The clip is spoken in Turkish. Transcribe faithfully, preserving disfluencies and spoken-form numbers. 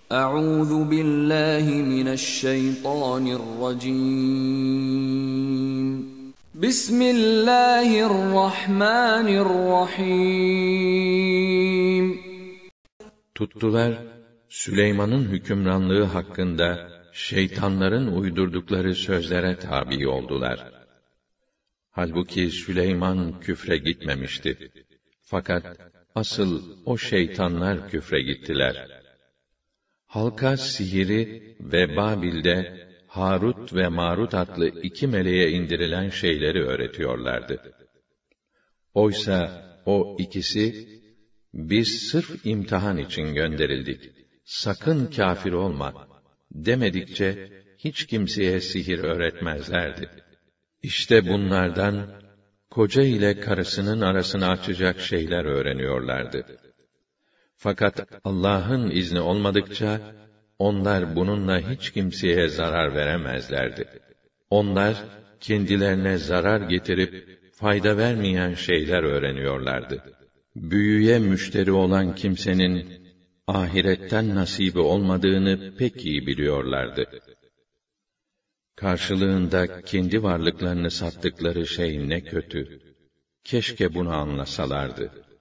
Euzu billahi mineşşeytanirracim. Bismillahirrahmanirrahim. Tuttular, Süleyman'ın hükümranlığı hakkında şeytanların uydurdukları sözlere tabi oldular. Halbuki Süleyman küfre gitmemişti. Fakat asıl o şeytanlar küfre gittiler. Halka sihiri ve Babil'de Harut ve Marut adlı iki meleğe indirilen şeyleri öğretiyorlardı. Oysa o ikisi, biz sırf imtihan için gönderildik, sakın kâfir olma demedikçe hiç kimseye sihir öğretmezlerdi. İşte bunlardan, koca ile karısının arasını açacak şeyler öğreniyorlardı. Fakat Allah'ın izni olmadıkça, onlar bununla hiç kimseye zarar veremezlerdi. Onlar, kendilerine zarar getirip, fayda vermeyen şeyler öğreniyorlardı. Büyüye müşteri olan kimsenin, ahiretten nasibi olmadığını pek iyi biliyorlardı. Karşılığında kendi varlıklarını sattıkları şey ne kötü! Keşke bunu anlasalardı.